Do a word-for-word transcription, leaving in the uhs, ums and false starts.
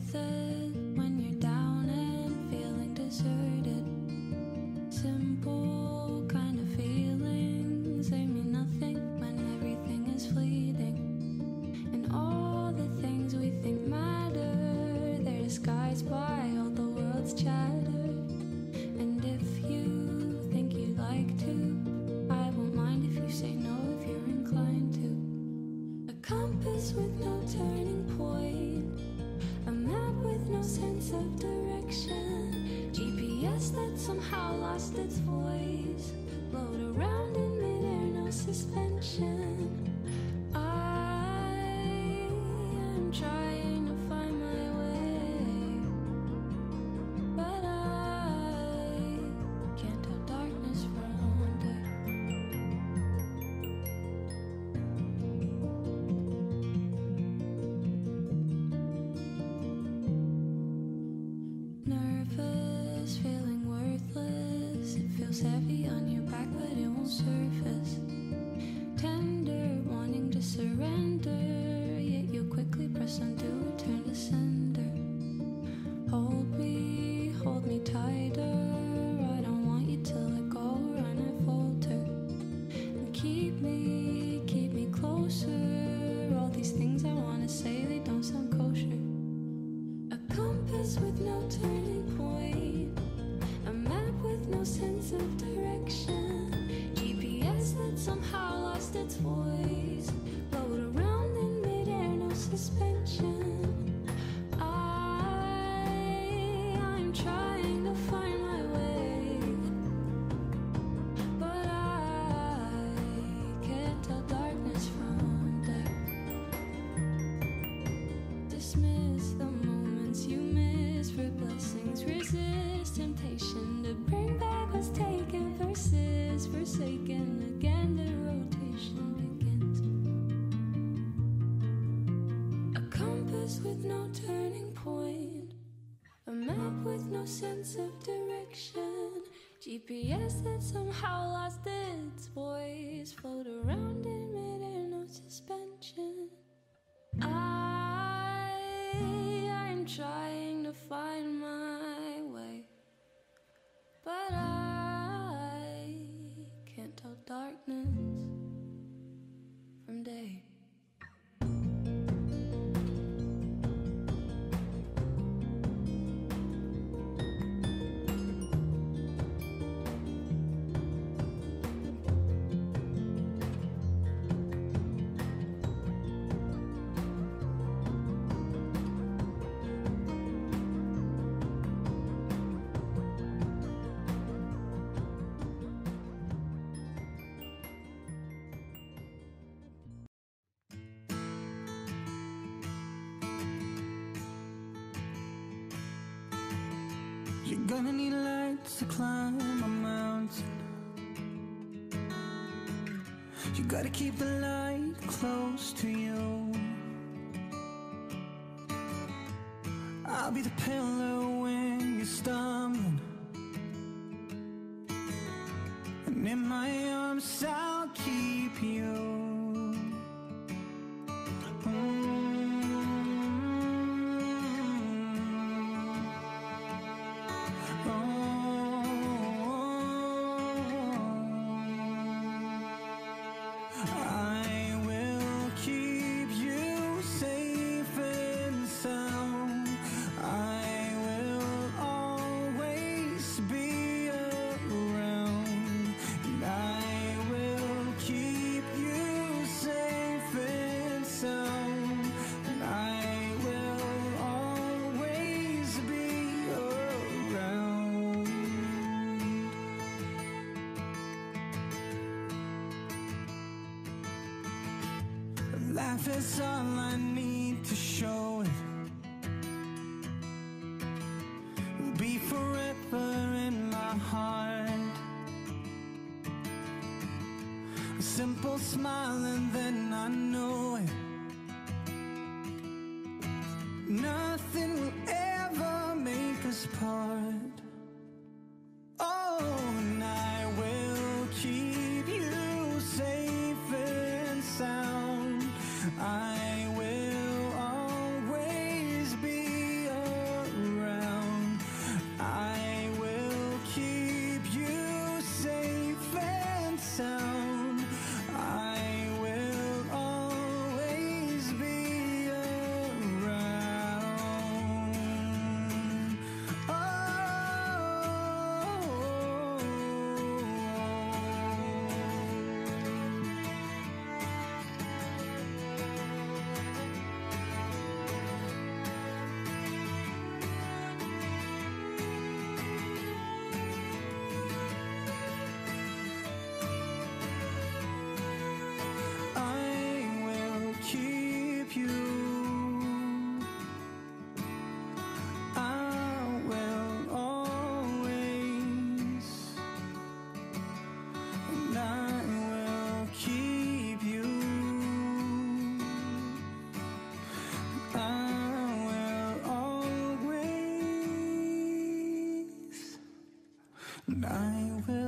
worth it when you're down and feeling deserted. Simple kind of feelings, they mean nothing when everything is fleeting. And all the things we think matter, they're disguised by all the world's chatter. And if you think you'd like to, I won't mind if you say no if you're inclined to. A compass with no turning point, a map with no sense of direction, G P S that somehow lost its voice, float around in midair, no suspension. I am trying to find my way, but I can't tell darkness from day. Nervous, feeling worthless. It feels heavy on your back, but it won't surface. Tender, wanting to surrender, yet you quickly press undo, return to sender. Hold me, hold me tighter. I don't want you to let go or I falter. And keep me, keep me closer. All these things I wanna say, they don't sound kosher. A compass with no turning point, a map with no sense of direction, G P S that somehow lost its voice, float around in midair, no suspension. I, I'm trying to find my way, but I can't tell darkness from day. Dismiss the moments you miss for blessings, resist temptation to bring back what's taken versus forsaken. Again the rotation begins. A compass with no turning point, a map with no sense of direction, G P S that somehow lost its voice, float around in midair, no suspension. I, I'm trying to find my way, but I can't tell darkness from day. You're gonna need lights to climb a mountain. You gotta keep the light close to you. I'll be the pillar when you're stumbling, and in my arms I'll keep you. Life is all I need to show it. Will be forever in my heart. A simple smile and then I know it. Nothing will ever make us part. Oh, and I will keep you safe and sound. I will always be around. and I will